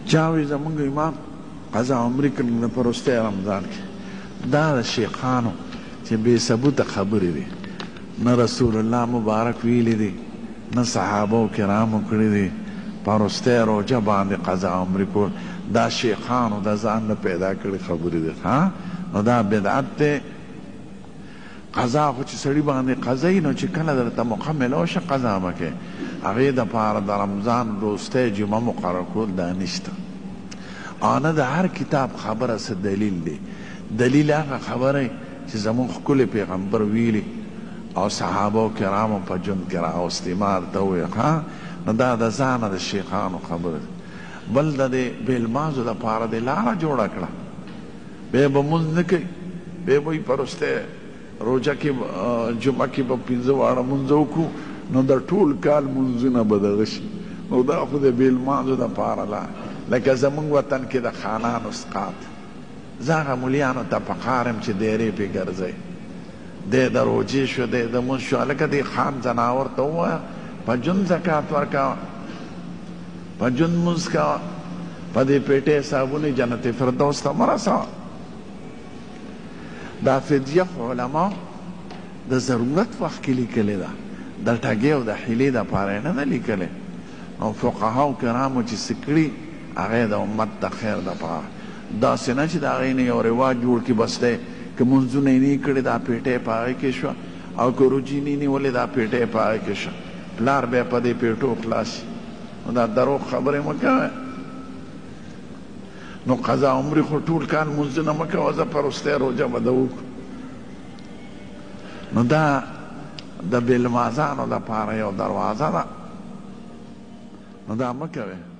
چاوی زمونږ امام قضا عمرې کړل د پروستی رمضان کې دا د شیخانو چې بې ثبوته خبرې دي نه رسول الله مبارک ویلی دی نه صحابه کرامو کړي دي پروستی روجه باندې قضا عمرې کول دا شیخانو د ځان نه پیدا کړي خبرې دي نو دا بدعت دی قضا خو چې سړي باندې قضایي نو چې کله درته موقع میلاو شه قضا به کوې هغې دپاره د رمضان وروستی جمعه مقرر کول دا نشته او نه د هر کتاب خبره څه دلیل دی دلیل هغه خبره چې زموږ ښکلی پیغمبر ویلي او صحابه کرامو په ژوند کې راوستي ما درته وویل نو دا د ځانه د شیخانو خبره بل د دې بېلمازو دپاره دې لاره جوړه کړه بیا به مونځ نه کوي بیا به یې پروستی روجه کې جمعه کې به 15 واړه مونځ وکړو نو د ټول کال مونځونه به دغه شي نو دا خو د بېلمازو دپاره لا لکه زمونږ وطن کې د خانانو اسقاط زه هغه مولیانو ته پکار یم چې دیرې پې ګرځئ دی د روجې شو دی د مونځ شو هلکه دې خان ځناور ته ووایه په ژوند زکات ورکوه په ژوند مونځ کوه په دې پیټې صابونې جنت فردوس ته مه رسوه دا فدیه خو علما د ضرورت وخت کې لیکلې ده د ټګۍ او د حیلې دپاره یې نه ده لیکلې نو فقهاو کرامو چې څه کړي هغه د امت د خیر دپاره داسې نه چې د هغې نه یو رواج جوړ کړي بس دی که مونځونه یې نه کړي دا پیټۍ په هغې کې شوه او که روجې نه نیولې دا پیټۍ په هغې کې شوه پلار بیا په دې پیټو خلاص شي نو دا دروغ خبرې مه کوئ نو قضا عمرې خو ټول کال مونځونه مه کوه زه پروستی روجه به ده وکړو نو دا د بېلمازانو دپاره یو دروازه ده نو دا مه کوئ